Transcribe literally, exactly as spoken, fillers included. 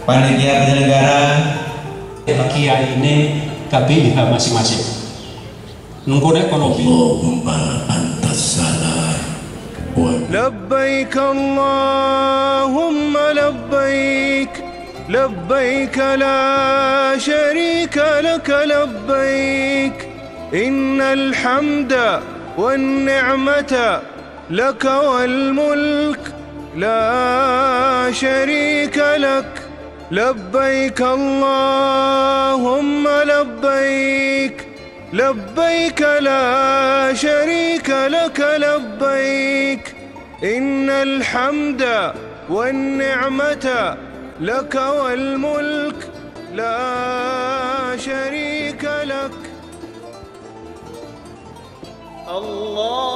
panitia penyelenggara, kiai ini K B I H masing-masing. Nunggu ekonomi. Allahumma antas salam. لبيك اللهم لبيك لبيك لا شريك لك لبيك إن الحمد والنعمة لك والملك لا شريك لك لبيك اللهم لبيك لبيك لا شريك لك لبيك إن الحمد والنعمة لك والملك لا شريك لك الله